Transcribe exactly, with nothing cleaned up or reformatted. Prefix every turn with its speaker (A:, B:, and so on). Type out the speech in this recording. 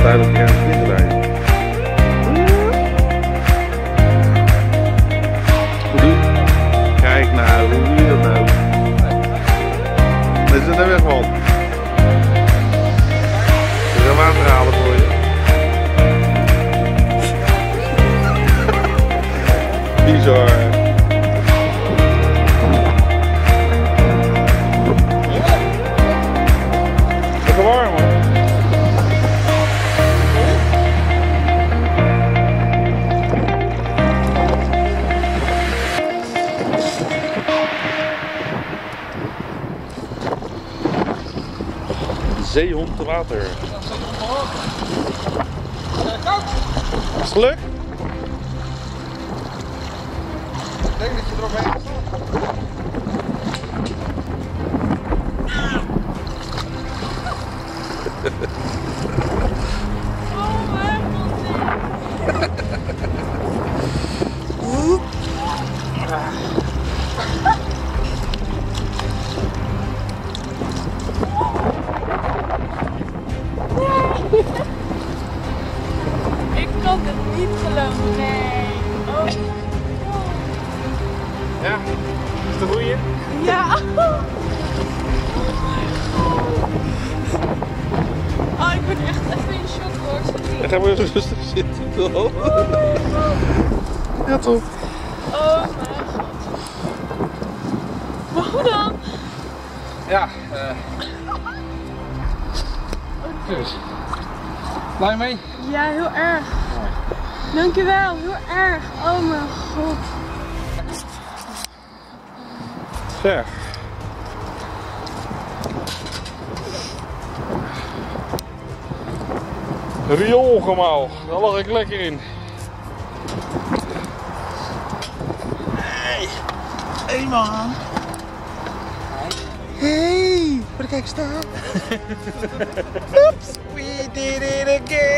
A: duidelijk ergens binnen rijden. Hoe doe je? Kijk nou, hoe doe je dat nou? Dit is er weg, man. Ik ga water halen voor je. Bizar. Lekker warm, hoor. Zeehond te water. Is het gelukt?
B: Ik denk dat je er omheen gaat.
C: Oh mijn Ik kan het niet geloven, nee. Oh.
B: Ja, is dat goeie?
C: Ja. Oh, ik ben echt even in shock hoor.
A: Dan gaan we even rustig zitten. Ja, toch?
C: Oh mijn god. Maar hoe dan?
B: Ja, eh. Dus. Blij mee?
C: Ja, heel erg. Dankjewel, heel erg. Oh mijn god.
A: Zeg. Rioolgemaal, daar lag ik lekker in.
B: Hey, hey man. Hey, waar kijk staan? Oops, we did it again.